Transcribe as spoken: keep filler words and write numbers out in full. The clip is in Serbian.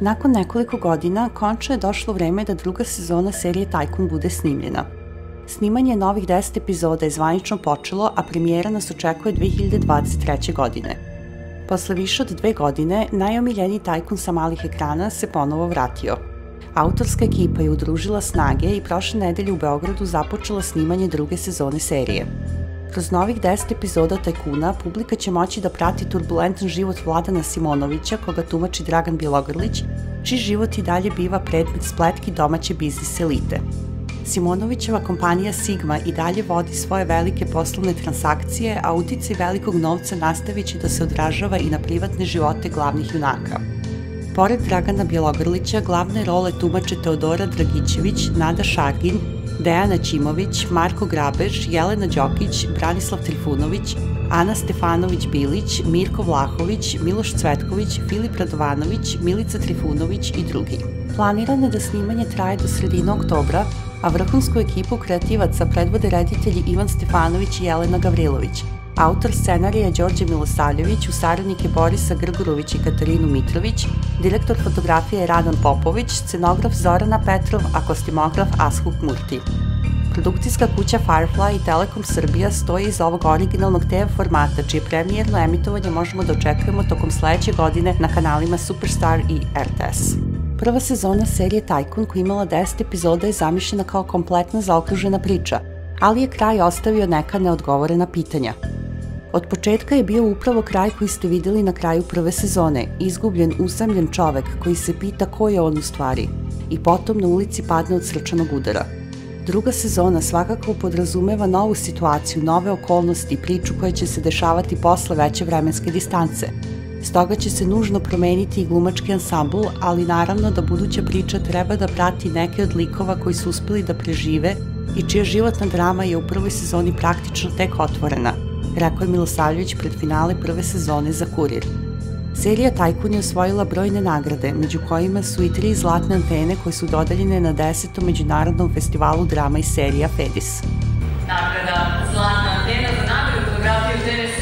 Nakon nekoliko godina, konačno je došlo vreme da druga sezona serije Tajkun bude snimljena. Snimanje novih deset epizoda je zvanično počelo, a premijera nas očekuje dve hiljade dvadeset treće. godine. Posle više od dve godine, najomiljeniji tajkun sa malih ekrana se ponovo vratio. Autorska ekipa je udružila snage i prošle nedelje u Beogradu započela snimanje druge sezone serije. Kroz novih deset epizoda Tajkuna publika će moći da prati turbulentan život Vladana Simonovića, koga tumači Dragan Bjelogrlić, čiji život i dalje biva predmet spletki domaće biznis elite. Simonovićeva kompanija Sigma i dalje vodi svoje velike poslovne transakcije, a uticaj velikog novca nastavit će da se odražava i na privatne živote glavnih junaka. Pored Dragana Bjelogrlića, glavne role tumače Teodora Dragićević, Nada Šargin, Dejana Ćimović, Marko Grabež, Jelena Đokić, Branislav Trifunović, Ana Stefanović-Bilić, Mirko Vlahović, Miloš Cvetković, Filip Radovanović, Milica Trifunović i drugi. Planirano je da snimanje traje do sredine oktobra, a vrhunsku ekipu kreativaca predvode reditelji Ivan Stefanović i Jelena Gavrilović, autor scenarija Đorđe Milosavljević, uz saradnike Borisa Grgurović i Katarinu Mitrović, direktor fotografije Radan Popović, scenograf Zorana Petrov, a kostimograf Ashuk Murti. Produkcijska kuća Firefly i Telekom Srbija stoji iz ovog originalnog te ve formata, čije premijerno emitovanje možemo da očekujemo tokom sledeće godine na kanalima Superstar i er te es. Prva sezona serije Tajkun, koja je imala deset epizoda, je zamišljena kao kompletna zaokružena priča, ali je kraj ostavio neka neodgovorena pitanja. Od početka je bio upravo kraj koji ste videli na kraju prve sezone, izgubljen, usamljen čovek koji se pita ko je on u stvari, i potom na ulici padne od srčanog udara. Druga sezona svakako podrazumeva novu situaciju, nove okolnosti i priču koja će se dešavati posle veće vremenske distance. Stoga će se nužno promeniti i glumački ansambl, ali naravno da buduća priča treba da prati neke od likova koji su uspeli da prežive i čija životna drama je u prvoj sezoni praktično tek otvorena, rekao je Milosavljević pred finale prve sezone za Kurir. Serija Tajkun je osvojila brojne nagrade, među kojima su i tri zlatne antene koje su dodeljene na desetom međunarodnom festivalu drama i serija Fedis. Nagrada Zlatna antena za nagradu fotografije u te ve